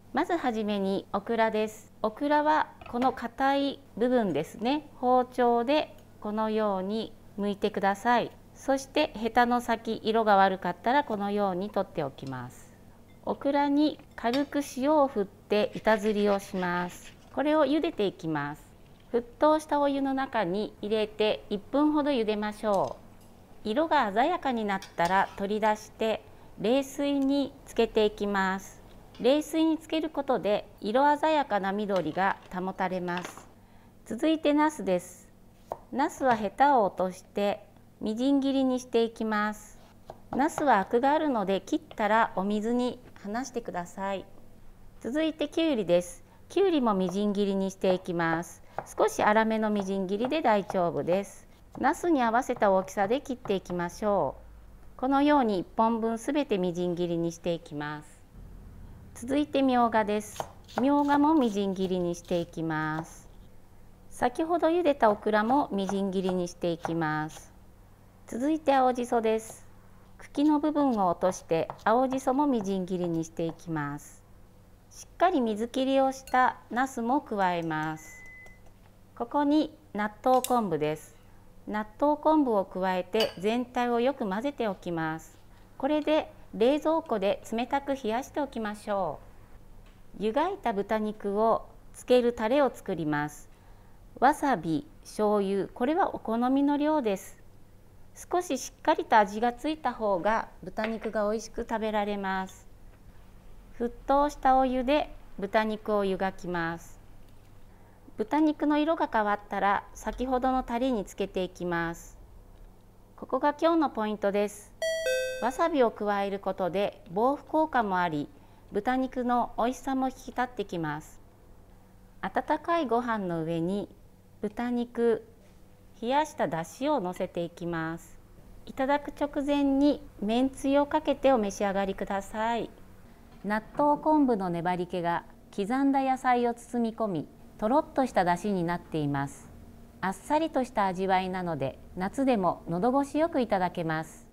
まずはじめにオクラです。オクラはこの硬い部分ですね。包丁でこのように剥いてください。そしてヘタの先、色が悪かったらこのように取っておきます。オクラに軽く塩を振って板ずりをします。これを茹でていきます。沸騰したお湯の中に入れて1分ほど茹でましょう。色が鮮やかになったら取り出して冷水につけていきます。冷水につけることで色鮮やかな緑が保たれます。続いてナスです。ナスはヘタを落としてみじん切りにしていきます。ナスはアクがあるので切ったらお水に離してください。続いてきゅうりです。きゅうりもみじん切りにしていきます。少し粗めのみじん切りで大丈夫です。ナスに合わせた大きさで切っていきましょう。このように1本分すべてみじん切りにしていきます。続いてみょうがです。みょうがもみじん切りにしていきます。先ほど茹でたオクラもみじん切りにしていきます。続いて青じそです。茎の部分を落として青じそもみじん切りにしていきます。しっかり水切りをしたナスも加えます。ここに納豆昆布です。納豆昆布を加えて全体をよく混ぜておきます。これで冷蔵庫で冷たく冷やしておきましょう。湯がいた豚肉をつけるタレを作ります。わさび、醤油、これはお好みの量です。少ししっかりと味がついた方が豚肉が美味しく食べられます。沸騰したお湯で豚肉を湯がきます。豚肉の色が変わったら先ほどのタレにつけていきます。ここが今日のポイントです。わさびを加えることで防腐効果もあり、豚肉の美味しさも引き立ってきます。温かいご飯の上に豚肉、冷やしただしをのせていきます。いただく直前にめんつゆをかけてお召し上がりください。納豆昆布の粘り気が刻んだ野菜を包み込み、とろっとしただしになっています。あっさりとした味わいなので夏でも喉越しよくいただけます。